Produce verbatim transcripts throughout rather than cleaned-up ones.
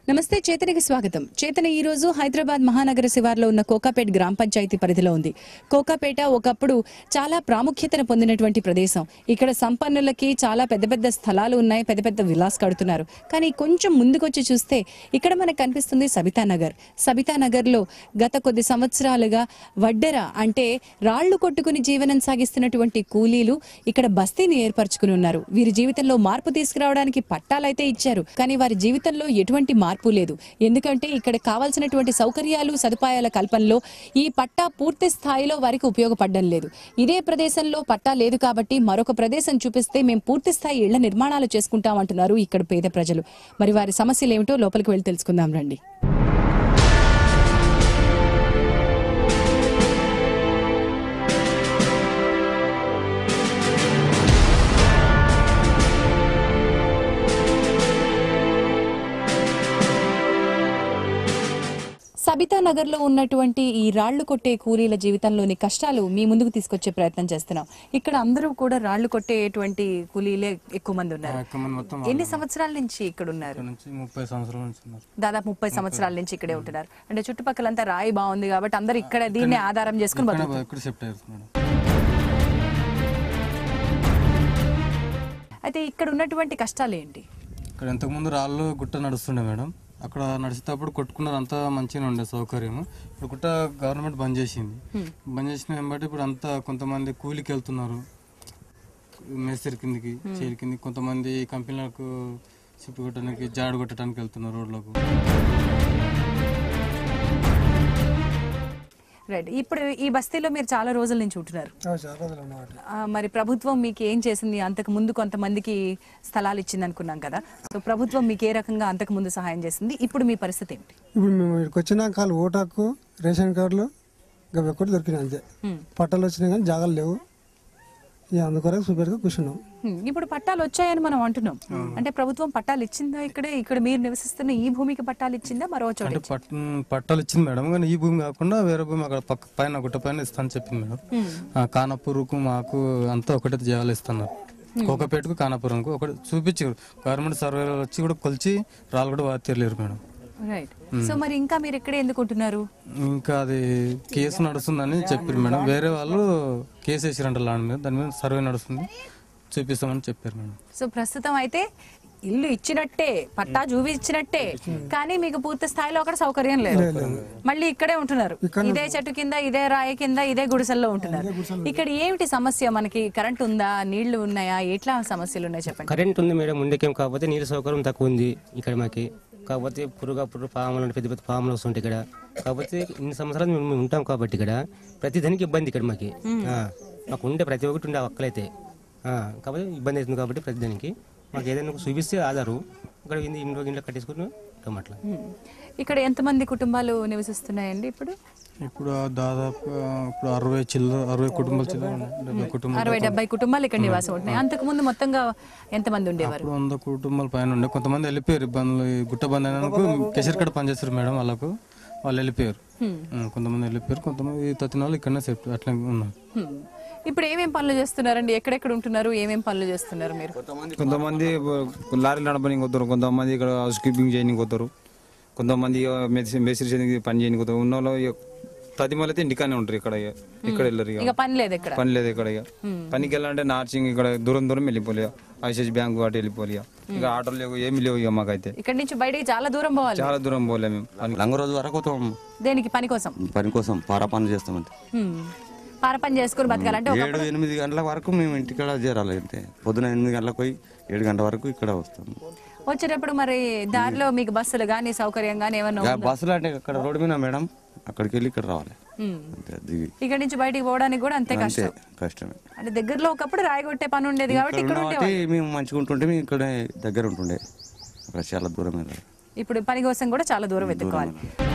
నమస్తే చేతనకి స్వాగతం. చేతన ఈ రోజు హైదరాబాద్ మహానగర శివార్లో ఉన్న కోకాపేట్ గ్రామ పంచాయతీ పరిధిలో ఉంది. కోకాపేట ఒకప్పుడు చాలా ప్రాముఖ్యతను పొందినటువంటి ప్రదేశం. ఇక్కడ సంపన్నులకి చాలా పెద్ద పెద్ద స్థలాలు ఉన్నాయి, పెద్ద పెద్ద విలాస్ కడుతున్నారు. కానీ కొంచెం ముందుకొచ్చి చూస్తే ఇక్కడ మనకు కనిపిస్తుంది సబితా నగర్. సబితా నగర్లో గత కొద్ది సంవత్సరాలుగా వడ్డెర అంటే రాళ్లు కొట్టుకుని జీవనం సాగిస్తున్నటువంటి కూలీలు ఇక్కడ బస్తీని ఏర్పరచుకుని ఉన్నారు. వీరి జీవితంలో మార్పు తీసుకురావడానికి పట్టాలైతే ఇచ్చారు, కానీ వారి జీవితంలో ఎటువంటి మార్పు లేదు. ఎందుకంటే ఇక్కడ కావాల్సినటువంటి సౌకర్యాలు సదుపాయాల కల్పనలో ఈ పట్టా పూర్తి స్థాయిలో వారికి ఉపయోగపడడం లేదు. ఇదే ప్రదేశంలో పట్టా లేదు కాబట్టి మరొక ప్రదేశం చూపిస్తే మేము పూర్తి స్థాయి ఇళ్ల నిర్మాణాలు చేసుకుంటామంటున్నారు ఇక్కడ పేద ప్రజలు. మరి వారి సమస్యలు ఏమిటో లోపలికి వెళ్ళి తెలుసుకుందాం రండి. సబితా నగర్ లో ఉన్నటువంటి ఈ రాళ్లు కొట్టే కూలీల జీవితంలోని కష్టాలు మీ ముందుకు తీసుకొచ్చే ప్రయత్నం చేస్తున్నాం. ఇక్కడ అందరూ కూడా రాళ్లు కొట్టేటువంటి కూలీలే ఎక్కువ మంది ఉన్నారు. ఎన్ని సంవత్సరాల నుంచి ఇక్కడ ఉన్నారు? దాదాపు ముప్పై సంవత్సరాల నుంచి ఇక్కడే ఉంటున్నారు. అంటే చుట్టుపక్కలంతా రాయి బాగుంది కాబట్టి అందరు ఇక్కడ దీన్ని ఆధారం చేసుకుని బతుకుతున్నారు. అయితే ఇక్కడ ఉన్నటువంటి కష్టాలు ఏంటి? ఇక్కడ ఇంతకు ముందు రాళ్ళు గుట్ట నడుస్తుండే మేడం. అక్కడ నడిచేటప్పుడు కొట్టుకున్నారు, అంతా మంచిగా ఉండే సౌకర్యం. ఇప్పుడు గుట్ట గవర్నమెంట్ బంద్ చేసింది. బంద్ చేసిన బట్టి ఇప్పుడు అంతా కొంతమంది కూలికి వెళ్తున్నారు, మేస్త్రి కిందికి చేరి కిందికి, కొంతమంది కంపెనీలకు షిఫ్ట్ కొట్టడానికి జాడు కొట్టడానికి వెళ్తున్నారు రోడ్లకు. రైట్. ఇప్పుడు ఈ బస్తీలో మీరు చాలా రోజుల నుంచి ఉంటున్నారు. మరి ప్రభుత్వం మీకు ఏం చేసింది? అంతకు ముందు కొంతమందికి స్థలాలు ఇచ్చింది అనుకున్నాం కదా, సో ప్రభుత్వం మీకు ఏ రకంగా అంతకు ముందు సహాయం చేసింది? ఇప్పుడు మీ పరిస్థితి ఏంటి? ఇప్పుడు మేము ఇక్కడికి వచ్చినాక ఓటాకు రేషన్ కార్డులు ఇంకా ఒక్కటి దొరికినాయి అంతే. పట్టాలు వచ్చినాయి కానీ జాగాలు లేవు, అందుకొరకు సూపర్గా కూర్చున్నాం. ఇప్పుడు పట్టాలు వచ్చాయని మనం అంటున్నాం, అంటే ప్రభుత్వం పట్టాలు ఇచ్చిందా? ఇక్కడే ఇక్కడ మీరు నివసిస్తున్న ఈ భూమికి పట్టాలు ఇచ్చిందా? మరో చోట పట్టాలు ఇచ్చింది మేడం, కానీ ఈ భూమి కాకుండా వేరే భూమి అక్కడ పక్క పైన గుట్ట పైన ఇస్తాను చెప్పింది మేడం. కానాపూర్కు మాకు అంతా ఒకటే చేయాలి ఇస్తున్నారు. కోకపేటకు కానాపురంకు ఒకటి చూపించారు. గవర్నమెంట్ సర్వేలో వచ్చి కూడా కొలిచి రాళ్ళు కూడా బాగా తెలియరు మేడం. రైట్. సో మరి ఇంకా మీరు ఇక్కడే ఎందుకు ఉంటున్నారు? ఇంకా అది కేసు నడుస్తుందని చెప్పారు మేడం. వేరే వాళ్ళు కేసు వేసారంట ల్యాండ్ మీద, దాని మీద సర్వే నడుస్తుంది, చూపిస్తామని చెప్పారు మేడం. సో ప్రస్తుతం అయితే ఇల్లు ఇచ్చినట్టే, పట్టా చూపించినట్టే, కానీ మీకు పూర్తి స్థాయిలో అక్కడ సౌకర్యం లేదు. మళ్ళీ ఇక్కడే ఉంటున్నారు, ఇదే చెట్టు కింద, ఇదే రాయి కింద, ఇదే గుడిసెల్లో ఉంటున్నారు. ఇక్కడ ఏమిటి సమస్య? మనకి కరెంట్ ఉందా, నీళ్లు ఉన్నాయా, ఎట్లా సమస్యలు ఉన్నాయి చెప్పండి. కరెంట్ ఉంది మేడం ముందుకేం, కాకపోతే నీళ్ళ సౌకర్యం తక్కువ ఉంది ఇక్కడ మాకి. కాకపోతే పురుగు పురుగు పాములు పెద్ద పెద్ద పాములు వస్తుంటాయి ఇక్కడ. కాకపోతే ఇన్ని సంవత్సరాలు మేము ఉంటాం కాబట్టి ఇక్కడ ప్రతి దానికి ఇబ్బంది ఇక్కడ మాకి. మాకు ఉండే ప్రతి ఒక్కటి ఉండే ఒక్కలైతే కాకపోతే ఇబ్బంది అవుతుంది కాబట్టి ప్రతి దానికి మాకు ఏదైనా చూపిస్తే ఆధారు ఇక్కడ ఇంట్లో ఇంట్లో కట్టేసుకుని అట్లా. ఇక్కడ ఎంతమంది కుటుంబాలు నివసిస్తున్నాయండి ఇప్పుడు? ఇప్పుడు దాదాపు ఇప్పుడు అరవై చిల్లర అరవై కుటుంబాలు చిల్లర అరవై డెబ్బై కుటుంబాలు ఇక్కడ నివాసం ఉంటున్నాయి. అంతకు ముందు మొత్తంగా ఎంతమంది ఉండేవారు? వంద కుటుంబాల పైన ఉండే. కొంతమంది వెళ్ళిపోయారు, ఇబ్బందులు గుట్ట బంద్ అయినందుకు కెసర్ కడ పనిచేస్తారు మేడం, వాళ్ళకు వాళ్ళు వెళ్ళిపోయారు. కొంతమంది వెళ్ళిపోయారు, కొంతమంది తత్తిన వాళ్ళు ఇక్కడనే సేఫ్టీ అట్లా ఉన్నారు. ఇప్పుడు ఏమేం పనులు చేస్తున్నారండి? ఎక్కడెక్కడ ఉంటున్నారు, ఏమేం పనులు చేస్తున్నారు మీరు? కొంతమంది లారీలు నడపడానికి వస్తారు, కొంతమంది ఇక్కడ హౌస్ కీపింగ్ చేయడానికి వస్తారు, కొంతమంది మేస్త్రి చేయడానికి పని చేయడానికి వస్తారు. ఉన్న వాళ్ళు పది మంది అయితే ఇంటికానే ఉంటారు, ఇక్కడ ఇక్కడ వెళ్ళరు, ఇక పని లేదు ఇక్కడ పని లేదు ఇక్కడ. ఇక పనికి వెళ్ళాలంటే నార్సింగ్ ఇక్కడ దూరం దూరం వెళ్ళిపోలే, ఐసిఐసి బ్యాంక్ అటు వెళ్ళిపోలే. ఇక ఆటోలు లేవు, ఏమి లేవు ఇక మాకైతే. ఇక్కడ నుంచి బయటకి చాలా దూరం పోవాలి, చాలా దూరం పోలే మేము. లంగ రోజు వరకు దేనికి? పని కోసం. పని కోసం పారా పనులు చేస్తామంటే, పార పని చేసుకుని బతకాలంటే ఏడు ఎనిమిది గంటల వరకు మేము ఇంటికాడ చేరాలి. అంటే పొద్దున ఎనిమిది గంటలకు పోయి ఏడు గంటల వరకు ఇక్కడ వస్తాము. వచ్చేటప్పుడు మరి దారిలో మీకు బస్సులు గానీ సౌకర్యం గానీ ఏమన్నా? బస్సులు అంటే అక్కడ రోడ్డు మీద మేడం, అక్కడికి వెళ్ళి ఇక్కడ రావాలి. ఇక్కడ నుంచి బయటికి పోవడానికి కూడా అంతే కష్టం. కష్టమే. అంటే దగ్గరలో ఒకప్పుడు రాయగొట్టే పని ఉండేది కాబట్టి ఇక్కడ మేము మంచిగా ఉంటుంటే మేము ఇక్కడ దగ్గర ఉంటుండే, అక్కడ చాలా దూరం. ఇప్పుడు పని కోసం కూడా చాలా దూరం వెతుక్కోవాలి.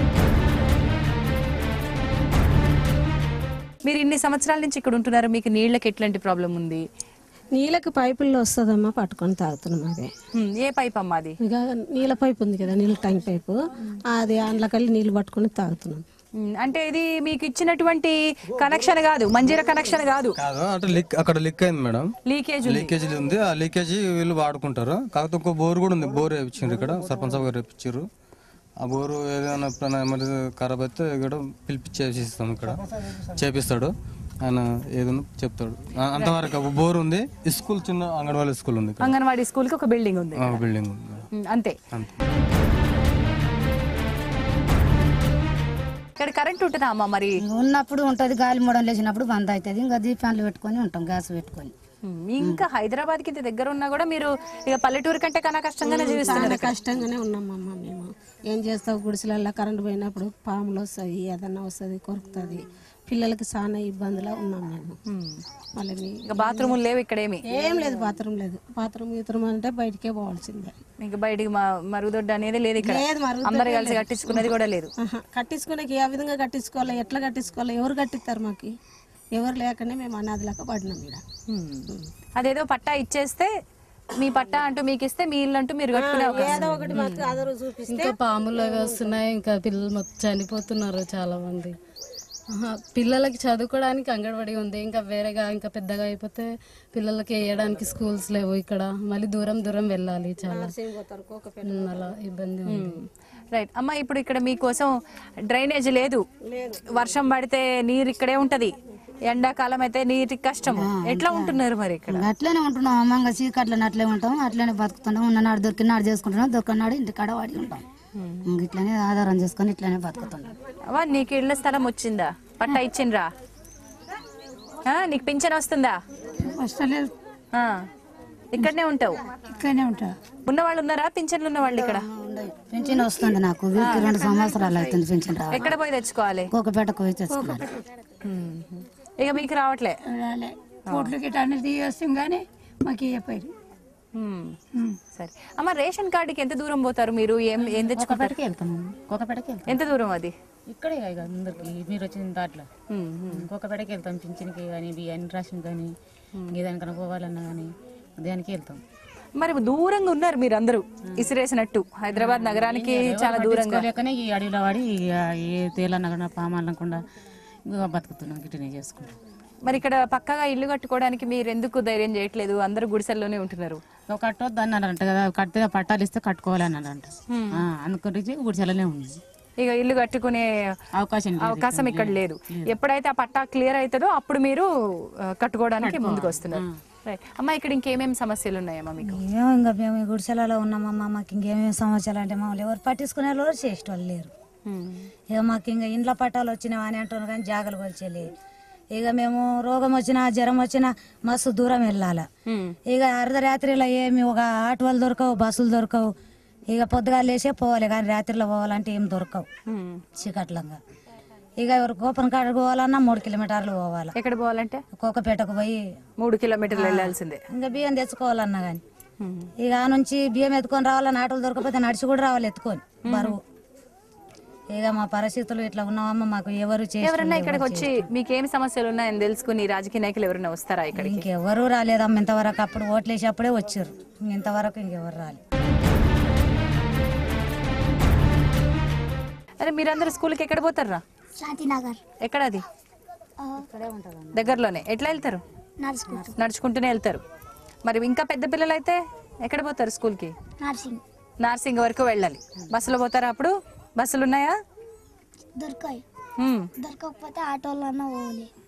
మీరు ఇన్ని సంవత్సరాల నుంచి ఇక్కడ ఉంటున్నారు, మీకు నీళ్ళకి ఎట్లాంటి ప్రాబ్లం ఉంది? నీళ్ళకి పైపుల్లో వస్తుందమ్మా, పట్టుకొని తాగుతున్నాం. అదే ఏ పైప్ అమ్మా? అది ఇక నీళ్ళ పైపు ఉంది కదా, నీళ్ళ ట్యాంక్ పైపు, అది అందులోకెళ్ళి నీళ్ళు పట్టుకొని తాగుతున్నాం. అంటే ఇది మీకు ఇచ్చినటువంటి కనెక్షన్ కాదు, మంజీరా కనెక్షన్ కాదు కాదు అంటే లీక్ అక్కడ లీక్ అయింది మేడం, లీకేజ్ లీకేజ్ ఉంది. ఆ లీకేజ్ వీళ్ళు వాడుకుంటారు. కాకపోతే ఇంకో బోర్ కూడా ఉంది, బోర్ వేయించారు ఇక్కడ, సర్పంచ్ గారు వేయించారు. ఆ బోరు ఏదైనా ఎప్పుడైనా ఎమర్జెన్సీ ఖరాబ్ అయితే ఇక్కడ పిలిపించేసిస్తాం, ఇక్కడ చేపిస్తాడు ఆయన, ఏదైనా చెప్తాడు. ఆ, అంతవరకు బోర్ ఉంది. స్కూల్ చిన్న అంగన్వాడీ స్కూల్ ఉంది, అంగన్వాడీ స్కూల్ కి ఒక బిల్డింగ్ ఉంది, బిల్డింగ్ ఉంది ఉమ్, అంతే. అంతే. ఇక్కడ కరెంట్ ఉంటుందా అమ్మ మరి? ఉన్నప్పుడు ఉంటుంది, గాలి మూడం లేచినప్పుడు బంద్ అవుతుంది. ఇంకా దీపాలు పెట్టుకొని ఉంటాం, గ్యాస్ పెట్టుకొని. ఉమ్, ఇంకా హైదరాబాద్ కి ఇంత దగ్గర ఉన్నా కూడా మీరు ఇక పల్లెటూరు కంటే కన్నా కష్టంగానే జీవిస్తున్నారు. చాలా కష్టంగానే ఉన్నామమ్మ మేము. ఏం చేస్తావు, గుడిసెలల్లో కరెంట్ పోయినప్పుడు పాములు వస్తాయి, ఏదన్నా వస్తుంది, కొరుకుతుంది. పిల్లలకి చాలా ఇబ్బందిలో ఉన్నాం మేము. మళ్ళీ మీ- ఇక బాత్రూములు లేవు ఇక్కడ ఏమి? ఏం లేదు, బాత్రూమ్ లేదు. బాత్రూమ్ గీత్రూమ్ అంటే బయటికే పోవాల్సిందే. ఇంకా బయటికి మ- మరుగుదొడ్డు అనేది లేదు ఇక్కడ, లేదు, మరుగుదొడ్డి అందరు కలిసి కట్టించుకున్నది కూడా లేదు. ఆహా, కట్టించుకునేకి ఏ విధంగా కట్టించుకోవాలి, ఎట్లా కట్టించుకోవాలి, ఎవరు కట్టిస్తారు మాకు? ఎవరు లేకనే మేము అనాథలాగా పడినాం ఇక్కడ. ఉమ్. అదేదో పట్టా ఇచ్చేస్తే మీ పట్టా అంటూ మీకు ఇస్తే మీ ఇల్లు అంటూ మీరు కట్టుకునే అవకాశం. ఏదో ఒకటి మాకు ఆధారం చూపిస్తే ఇంకా పాములు అవి వస్తున్నాయి, ఇంకా పిల్లలు మొత్తం చనిపోతున్నారు చాలా మంది. ఆహా, పిల్లలకి చదువుకోవడానికి అంగన్వాడీ ఉంది, ఇంకా వేరేగా ఇంకా పెద్దగా అయిపోతే పిల్లలకి వేయడానికి స్కూల్స్ లేవు ఇక్కడ, మళ్ళీ దూరం దూరం వెళ్ళాలి, చాలా ఉమ్, అలా ఇబ్బంది ఉంది. రైట్ అమ్మ, ఇప్పుడు ఇక్కడ మీకోసం డ్రైనేజ్ లేదు, వర్షం పడితే నీరు ఇక్కడే ఉంటది, ఎండాకాలం అయితే నీటి కష్టం, ఎట్లా ఉంటున్నారు మరి ఇక్కడ? అట్లనే ఉంటున్నాం అమ్మ, ఇంకా చీకట్లని అట్లే ఉంటాం, అట్లనే బతుకుతున్నాం. ఉన్ననాడు దొరికినాడు చేసుకుంటున్నాం, దొరికినాడు ఇంటి కాడ వాడి ఉంటాం. ఇంక ఇట్లనే ఆధారం చేసుకొని ఇట్లనే బతుకుతున్నాం. అవ్వ, నీకు ఇళ్ళ స్థలం వచ్చిందా? పట్టా ఇచ్చిండ్రా? ఆ, నీకు పింఛన్ వస్తుందా? వస్తలేదు, ఆ, ఇక్కడనే ఉంటావు? ఇక్కడనే ఉంటా. ఉన్న వాళ్ళు ఉన్నారా పింఛన్లు ఉన్న వాళ్ళు ఇక్కడ? పింఛన్ వస్తుంది నాకు, వీరికి రెండు సంవత్సరాలు అవుతుంది పింఛన్ రావాలి. ఎక్కడ పోయి తెచ్చుకోవాలి? కోకపేటకు పోయి తెచ్చుకున్నాను. ఇక మీకు రావట్లే? కోట్లు గిట్ట అన్ని తీయొస్తాం కానీ మాకు ఇవ్వపోయి. ఉమ్. సరే అమ్మ, రేషన్ కార్డుకి ఎంత దూరం పోతారు మీరు? ఏం ఏం తెచ్చుకుంటారు? వెళ్తాము, కోకపేటకి వెళ్తాం. ఎంత దూరం అది? ఇక్కడే ఇక ముందరికి మీరు వచ్చిన దాంట్లో ఇంకొకపేటకి వెళ్తాం, పింఛన్కి కానీ బియ్యాన్ని రేషన్ కానీ ఏదానికన్నా పోవాలన్నా కానీ దానికి వెళ్తాం. మరి దూరంగా ఉన్నారు మీరు అందరూ ఇసిరేసినట్టు, హైదరాబాద్ నగరానికి చాలా దూరంగా. లేకనే ఈ అడవిలో వాడి ఏ తేలన్నా పామాలనకుండా బతుకుతున్నాం, గిట్టనే చేసుకుంటాం. మరి ఇక్కడ పక్కగా ఇల్లు కట్టుకోవడానికి మీరు ఎందుకు ధైర్యం చేయట్లేదు? అందరూ గుడిసెల్లోనే ఉంటున్నారు. కట్టొద్దు అన్నారంట కదా, కడితే పట్టాలు ఇస్తే కట్టుకోవాలి అన్నారంట, అందుకని గుడిసెలనే ఉంది. ఇక ఇల్లు కట్టుకునే అవకాశం అవకాశం ఇక్కడ లేదు. ఎప్పుడైతే ఆ పట్టా క్లియర్ అవుతుందో అప్పుడు మీరు ఆ, కట్టుకోవడానికి ముందుకు వస్తున్నారు. రైట్ అమ్మా, ఇక్కడ ఇంకేమేమి సమస్యలు ఉన్నాయమ్మా మీకు? ఏమో ఇంకా మేము ఈ గుడిసెలలో ఉన్నామమ్మా, మాకు ఇంకేమేమి సమస్యలు అంటే మమ్మల్ని ఎవరు పట్టించుకునే వాళ్ళు చేసేవాళ్ళు లేరు. ఇక మాకు ఇంకా ఇండ్ల పట్టాలు వచ్చినావు అని అంటున్నారు కానీ జాగలు కొలిచేలే. ఇక మేము రోగం వచ్చినా జ్వరం వచ్చినా మస్తు దూరం వెళ్ళాలి. ఇక అర్ధరాత్రిలో ఏమి ఒక ఆటోలు దొరకవు, బస్సులు దొరకవు. ఇక పొద్దుగా లేసే పోవాలి కానీ రాత్రిలో పోవాలంటే ఏం దొరకవు చీకట్లంగా. ఇక ఎవరు కోపం కాడకు పోవాలన్నా మూడు కిలోమీటర్లు పోవాలి. ఎక్కడ పోవాలంటే కోకపేటకు పోయి మూడు కిలోమీటర్లు వెళ్ళాల్సిందే. ఇంకా బియ్యం తెచ్చుకోవాలన్నా కానీ ఇక ఆ నుంచి బియ్యం ఎత్తుకొని రావాలని ఆటోలు దొరకపోతే నడిచి కూడా రావాలి ఎత్తుకొని బరువు. ఇక మా పరిస్థితులు ఇట్లా ఉన్నామమ్మ, మాకు ఎవరు ఎవరన్నా ఇక్కడికి వచ్చి మీకు ఏమి సమస్యలు ఉన్నాయని తెలుసుకుని రాజకీయ నాయకులు ఎవరైనా వస్తారా ఇక్కడికి? ఇంకెవరు రాలేదమ్మ ఇంతవరకు. అప్పుడు ఓట్లేసి అప్పుడే వచ్చారు, ఇంతవరకు ఇంకెవరు రాలేదు. అరే మీరందరూ స్కూల్కి ఎక్కడ పోతారా? శాంతినగర్. ఎక్కడ అది? దగ్గరలోనే. ఎట్లా వెళ్తారు? నడుచుకుంటూనే వెళ్తారు. మరి ఇంకా పెద్ద పిల్లలు అయితే ఎక్కడ పోతారు స్కూల్కి? నర్సింగ్. నార్సింగ్ వరకు వెళ్ళాలి. బస్సులో పోతారా? అప్పుడు బస్సులు ఉన్నాయా? దొరకాయి, ఉమ్. దొరకకపోతే ఆటోలో పోవాలి.